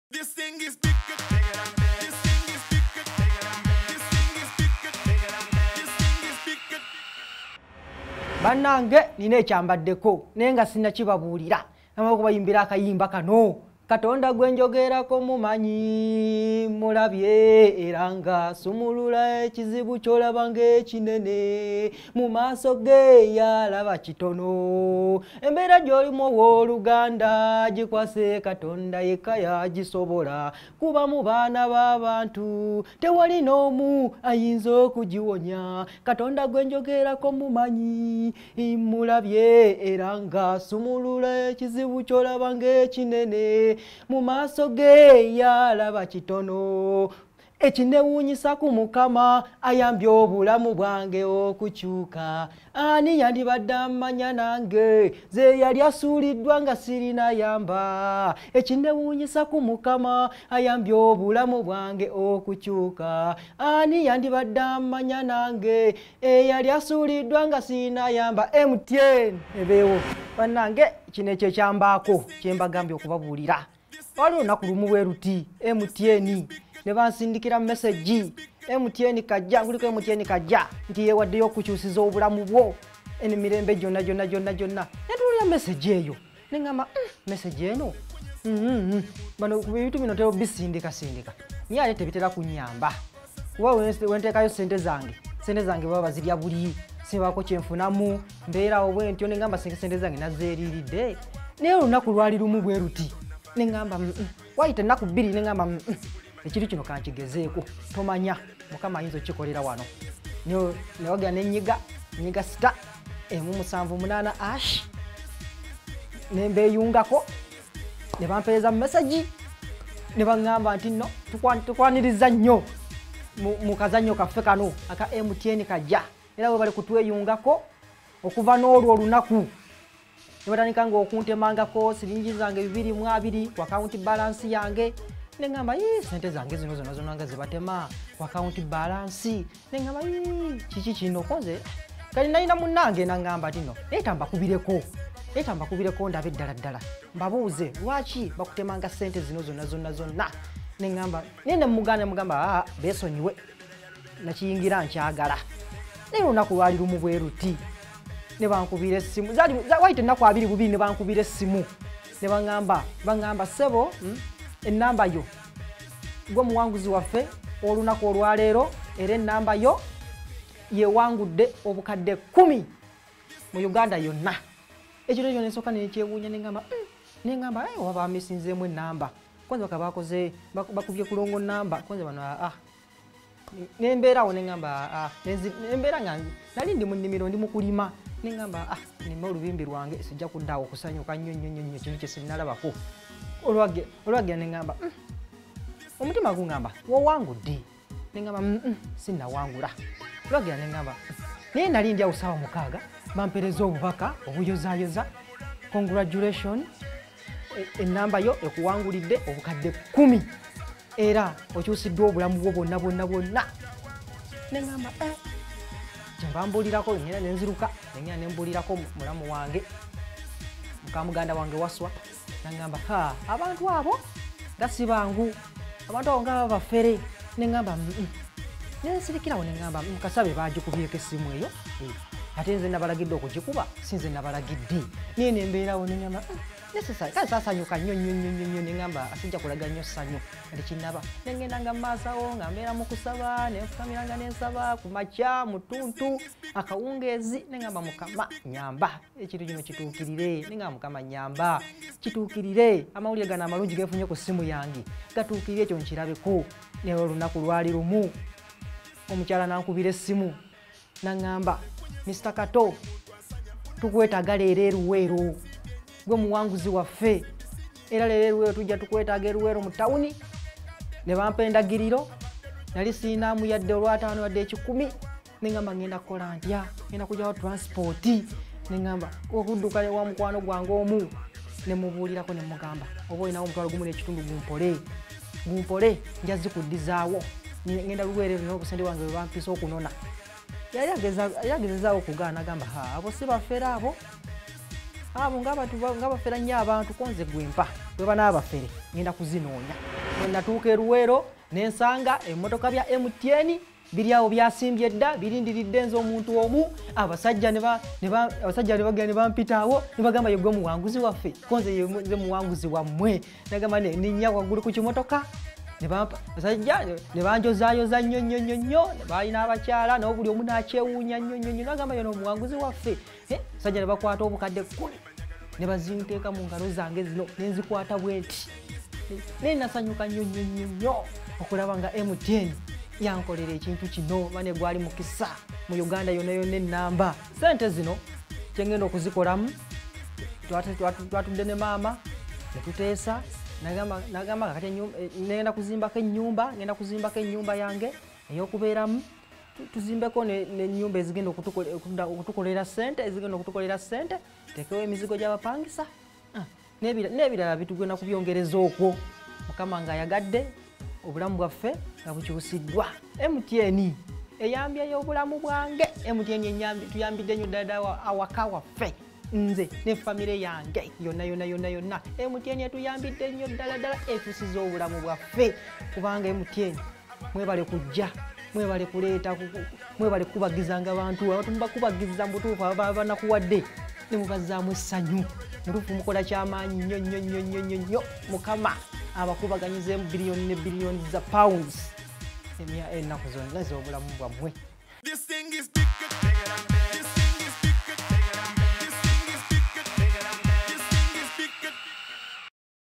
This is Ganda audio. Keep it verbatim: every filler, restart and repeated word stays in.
This thing is bigger, bigger than big. This thing is bigger, bigger than big. This thing is bigger, bigger than big. This thing is bigger. Banange nine kyambaddeko nenga sinna kibabuulira amako bayimbira akayimba kano Katonda gwenjogera ko mumanyi mulabye eranga sumulula ekizibu kyolabange kinene mu maaso ge yalaba kitono embeera gy'olimu w'oluganda gikwase Katonda yekka yagisobola kuba mu baana b'abantu tewali n'omu ayinza okugiwonya Katonda gwenjogera ko mumanyi mulabye eranga sumulula ekizibu kyolabange kinene mu maaso ge yalaba kitono ekinewuunyisa ku Mukama ayambye obulamu bwange okukyuka ani yandibadde amanya nange ze yali asuuliddwa nga sirina yamba ekinewuunyisa ku Mukama ayambye obulamu bwange okukyuka ani yandibadde amanya nange eyali asuuliddwa nga sirina yamba M T N ebeewo bannange kino ekyo kyambaako kyembagambye okubabuulira waliwo olunaku lumu bwe luti M T N ne bansindikira message M T N Kaja nguliko M T N Kaja nti yewaddeyo okukyusiza obulamu bwo emirembe gyonna gyonna gyonna gyonna netulira message eyo nengamba mm, message eno mm -hmm. bano ebintu bino tero bisindika sindika nyale tebitera kunyamba kuba wentekayo sente zange sente zange baba bazirya buli sibako kyenfunamu mbeera obwe ntyo nengamba sente zange nazeeriridde naye olunaku lwali lumu bwe ruti nengamba mm, wayita ennaku bbiri nengamba mm, ekiri kino kankigezeeko tomanya Mukama ayinza okikolera wano newagira nenyiga nyiga sita emu musanvu munaana ash nembeeyungako ne bampeereza message ne baŋŋamba nti nno tukwaniriza nnyo mu kazannyo kaffe kano aka M T N Kaja era bwe bali kutweyungako okuva n'olwo olunaku ne batandika ng'okuntemangako siringi zange bibiri mu abiri ku account balance yange nengamba yi sente zange zino zona zona nga zibatema ku account balance nengamba yi kiki kino konze kali nalina munnange nangamba tino etamba kubireko etamba kubireko ndabe ddala ddala mbabuuze lwaki bakutemanga sente zino zona zona zona nengamba nene mugane mugamba ah besonyiwe nakiyingira nkyagala naye olunaku lwali lumu bwe ruti ne bankubira essimu zali wayite ennaku abiri bubiri ne bankubira essimu ne baŋŋamba baŋŋamba sebo hmm? Enamba yo gwe muwanguzi waffe olunaku olwaleero era enamba yo yewangudde obukadde kumi mu Uganda yonna ekiro ekyo nesooka nekyewuunya nengamba mm, nengamba eh, oba bamisinzeemu enamba kwanza baka bakoze bakubye kulongo namba kwanza bano ah nembeerawo nengamba ah nembeera nga nali ndi mu nnimiro ndi mu kulima nengamba ah nimba olubimbi lwange sijja kuddaawo okusanyuka nnyo nnyo nnyo kintu kye sinnalabako olwage olwage nengamba mm, omutima gungamba wowangudde nengamba mm, mm, sinnawangula olwage nengamba naye nali ndi awo ssaawa mukaaga bampereza obubaka obuyozaayoza congratulation enamba yo ekuwangulidde obukadde kumi era okyusiddwa obulamu bwo bwonna bwonna bwonna nengamba eh kyembambuulirako nyina nenziruka nengenda nembuulirako mulamu wange mukamuganda wange waswa nangamba ha abantu abo gasibangu abantu abo ngaba bafere nengamba mm, nensirikirawo nengamba mukasabe bagikubyeko essimu eyo ate nze nabalagidde okugikuba sinze nabalagidde niye nembeerawo nengamba nesasa kale sasanyuka nnyo nnyo nnyo nnyo nengamba asijja kulaga nnyo ssanyu kati kinaba nengendanga mu maasawo nga mbeera mu kusaba nenfukamiranga nensaba ku makya mutuntu akawungeezi nengamba Mukama nyamba ekintu kino kituukirire nengamba Mukama nyamba kituukirire amawulire gano amalungi geefunye ku ssimu yange gatuukirire ekyo nkirabeko naye olunaku lwali lumu omukyala nankubira essimu nangamba Mister Kato tukwetaaga leero eruweero gwe muwanguzi waffe era leero eruweero tujja tukwetaaga eruweero mu tawuni ne bampa endagiriro nali siinaamu yadde olwataano wadde ekikumi nengamba ngenda kukola ntya ngenda kujjawo transporti nengamba okudduka wa mukwano gwange omu nemubuulirako nemugamba oba olinawo omutwalo gumu n'ekitundu gumpole gumpole nja zikuddizaawo ngenda luweero n'obusente bwange bwe bampisa okunona yali agezezaawo okugaana gamba ha abo si bafeera abo abo ng'abatu ng'abafera nnyo abantu konze gwempa bwe banaabafere ngenda kuzinoonya bwe natuuka e Luweero ne nsanga emmotoka bya M T N biri awo byasimbye dda birindiridde nze omuntu omu abasajja ne ba abasajja ne bagenda ne bampita awo ne bagamba yegwe muwanguzi waffe konze ye muwanguzi wammwe nagamba ne nnya waggulu ku kimotoka ne bampa abasajja ne banjozaayoza nnyo nnyo nnyo nnyo ne balina abakyala nawo buli omu n'akyewuunya nnyo nnyo nnyo nagamba yono omuwanguzi waffe abasajja ne bakwata obukadde kkumi ne bazinteeka mu ngalo zange zino ne nzikwata bwenti ne nasanyuka nnyo nnyo nnyo nnyo okulaba nga M T N yankolera ekintu kino bane gwali mukisa mu Uganda yonna yonna ennamba sente zino kyengenda okuzikolamu twatudde ne maama ne tuteesa nagamba nagamba kati ngenda kuzimbako ennyumba ngenda kuzimbako ennyumba yange ey'okubeeramu tuzimbeko n'ennyumba ezigenda okutukolera ssente ezigenda okutukolera ssente tekewo emizigo gy'abapangisa n'ebirala bitugenda kubyongereza okwo mukama ng'ayagadde obulamu bwaffe nga bukyusiddwa M T N eyambyeyo obulamu bwange M T N tuyambidde nnyo ddala awaka waffe nze ne famire yange yonna yonna yonna yonna M T N yatuyambidde nnyo ddala ddala etusiza obulamu bwaffe kubanga M T N mwebale kujja mwebale kuleeta mwebale kubagizanga abantu abantu mubakubagiza mu butuufu abanakuwadde ne mubazaamu essanyu mutuufu mukola kyamaanyi nnyo nnyo nnyo nnyo nnyo nnyo mukama abakubaganyiza biliyoni ne biliyoni za pounds emya ennaku zonna ez'obulamu bwammwe. This thing is big.